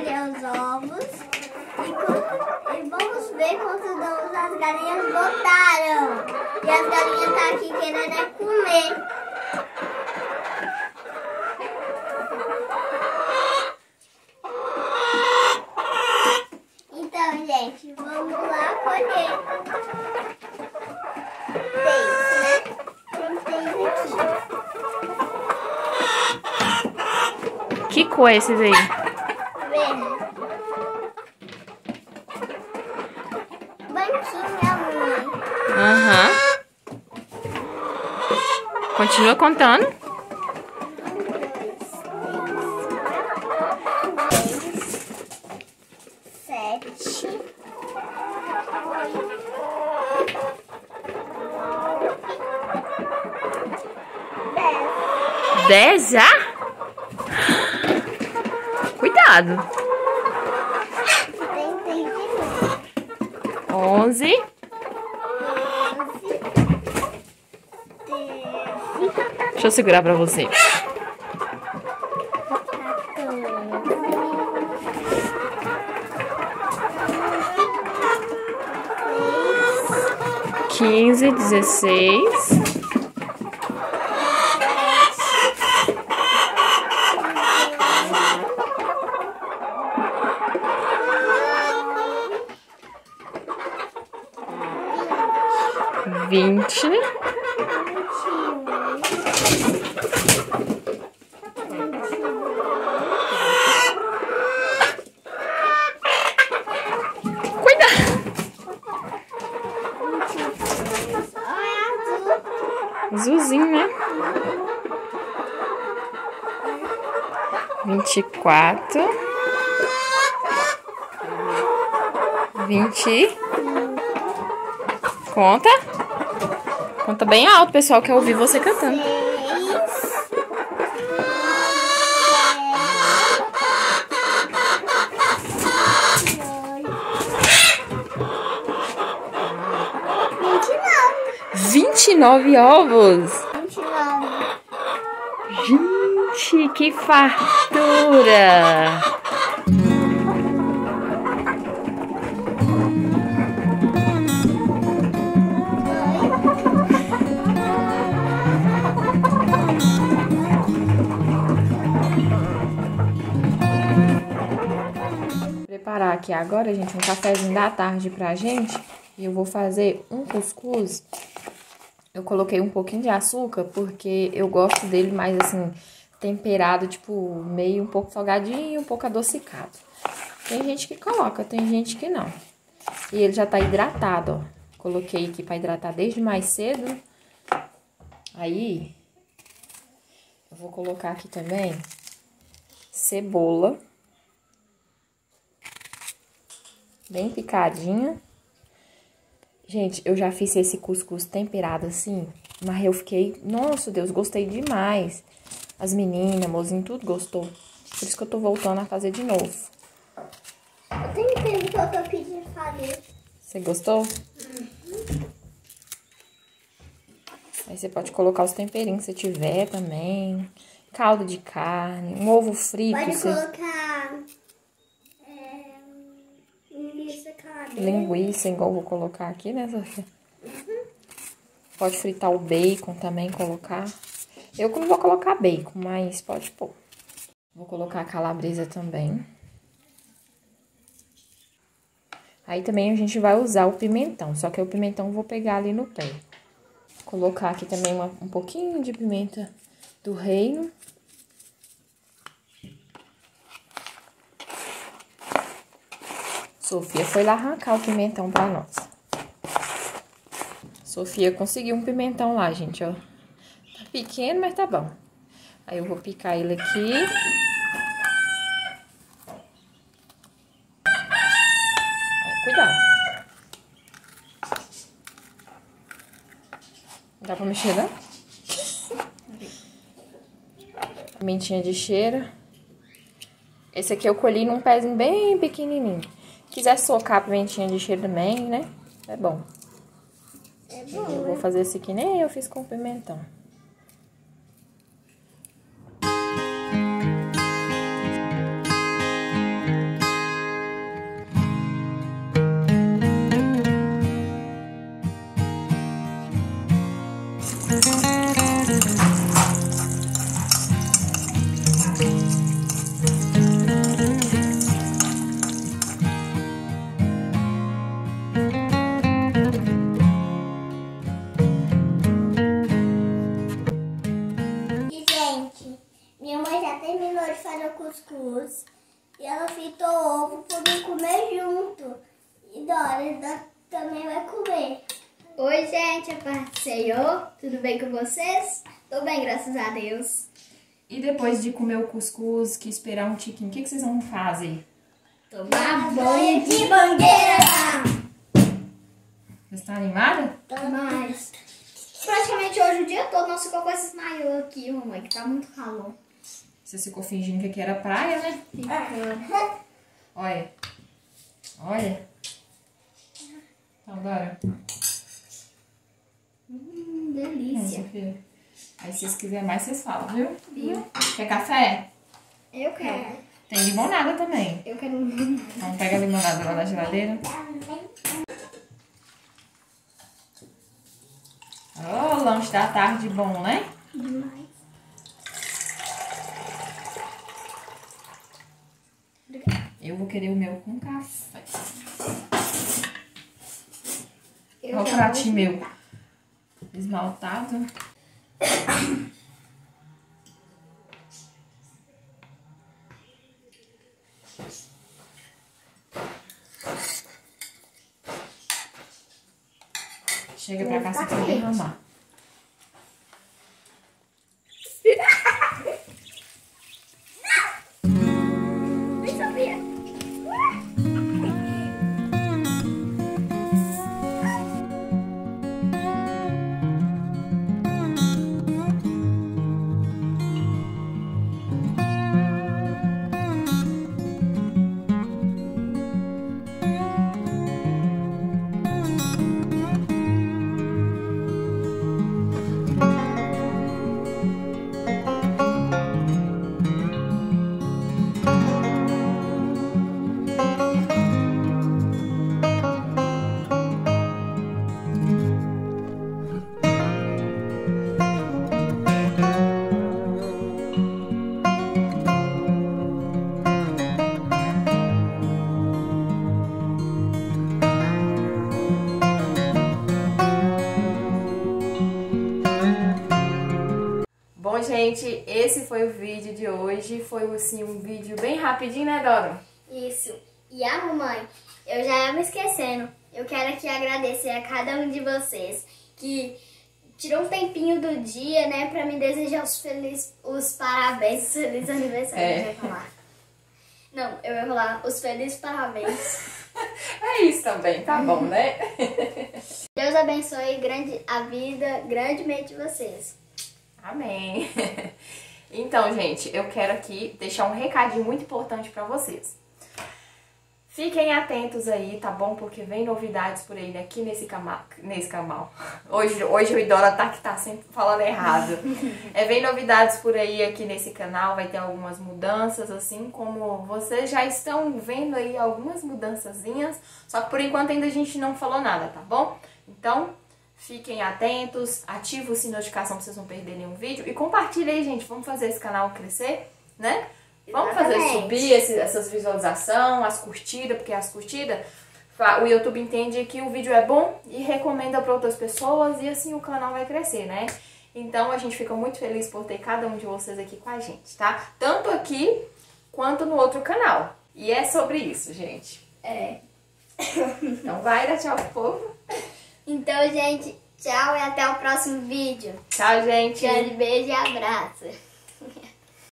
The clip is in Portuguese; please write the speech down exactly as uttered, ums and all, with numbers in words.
colher os ovos e, com, e vamos ver quantos ovos as galinhas botaram. E as galinhas estão aqui querendo é comer. Então, gente, vamos lá colher. Seis, né? Tem seis aqui. Que cor é esses aí? Verde. Banquinha, mãe. Aham. Continua contando. Sete. Dez. Dez já? Cuidado. Tem seis de novo. Onze. Deixa eu segurar pra você. Quinze, dezesseis. Vinte. Azulzinho, né? Vinte e quatro. Vinte. Conta. Conta bem alto, pessoal, quer ouvir você cantando. Vinte e nove ovos. Vinte e nove. Gente, que fartura! Preparar aqui agora, gente, um cafezinho da tarde pra gente. E eu vou fazer um cuscuz. Eu coloquei um pouquinho de açúcar, porque eu gosto dele mais, assim, temperado, tipo, meio um pouco salgadinho, um pouco adocicado. Tem gente que coloca, tem gente que não. E ele já tá hidratado, ó. Coloquei aqui pra hidratar desde mais cedo. Aí, eu vou colocar aqui também cebola. Bem picadinha. Gente, eu já fiz esse cuscuz temperado assim, mas eu fiquei... Nossa, Deus, gostei demais. As meninas, mozinho, tudo gostou. Por isso que eu tô voltando a fazer de novo. Eu tenho tempo que eu tô pedindo fazer. Você gostou? Uhum. Aí você pode colocar os temperinhos que você tiver também. Caldo de carne, um ovo frito. Pode você... colocar... É, linguiça calabresa. Linguiça, igual eu vou colocar aqui, né, Sofia? Uhum. Pode fritar o bacon também, colocar. Eu não vou colocar bacon, mas pode pôr. Vou colocar a calabresa também. Aí também a gente vai usar o pimentão, só que o pimentão eu vou pegar ali no pé. Vou colocar aqui também uma, um pouquinho de pimenta do reino. Sofia foi lá arrancar o pimentão pra nós. Sofia conseguiu um pimentão lá, gente, ó. Tá pequeno, mas tá bom. Aí eu vou picar ele aqui. Aí, cuidado. Dá pra mexer, né? Pimentinha de cheiro. Esse aqui eu colhi num pezinho bem pequenininho. Se quiser socar a pimentinha de cheiro também, né? É bom. É bom, Eu vou fazer esse aqui, nem eu fiz com pimentão. já terminou de fazer o cuscuz. E ela fritou ovo pra mim comer junto. E Dora também vai comer. Oi, gente, a paz do Senhor. Tudo bem com vocês? Tô bem, graças a Deus. E depois de comer o cuscuz, que esperar um tiquinho, o que, que vocês vão fazer? Tomar Banho de mangueira! Você está animada? Mas praticamente hoje o dia todo nós ficamos com esses maiô aqui, mamãe, que tá muito calor. Você ficou fingindo que aqui era praia, né? Fica. Olha. Olha. Então, Dora. Hum, delícia. Hum, aí se vocês quiserem mais, vocês falam, viu? Viu? Quer café? Eu quero. Tem limonada também. Eu quero. Então pega a limonada lá da geladeira. Ô, oh, lanche da tarde bom, né? Demais. Eu vou querer o meu com café. Eu Olha o quero pratinho meu esmaltado. Chega pra cá sem poder derramar. Nem sabia. Bom, gente, esse foi o vídeo de hoje. Foi, assim, um vídeo bem rapidinho, né, Dora? Isso. E a mamãe, eu já ia me esquecendo. Eu quero aqui agradecer a cada um de vocês que tirou um tempinho do dia, né, pra me desejar os felizes, os parabéns, os felizes aniversários, É. eu ia falar. Não, eu ia falar os felizes parabéns. É isso também, tá bom, né? Deus abençoe grande, a vida grandemente de vocês. Amém. Então, gente, eu quero aqui deixar um recadinho muito importante pra vocês. Fiquem atentos aí, tá bom? Porque vem novidades por aí aqui nesse canal. Nesse canal. Hoje, hoje o Idora tá que tá sempre falando errado. É, vem novidades por aí aqui nesse canal, vai ter algumas mudanças, assim como vocês já estão vendo aí algumas mudançazinhas. Só que por enquanto ainda a gente não falou nada, tá bom? Então, fiquem atentos, ativem o sininho de notificação pra vocês não perderem nenhum vídeo. E compartilhem aí, gente, vamos fazer esse canal crescer, né? Vamos fazer Exatamente. subir esse, essas visualizações, as curtidas, porque as curtidas, o YouTube entende que o vídeo é bom e recomenda para outras pessoas e assim o canal vai crescer, né? Então a gente fica muito feliz por ter cada um de vocês aqui com a gente, tá? Tanto aqui quanto no outro canal. E é sobre isso, gente. É. Então vai dar tchau pro povo. Então, gente, tchau e até o próximo vídeo. Tchau, gente. Grande beijo e abraço.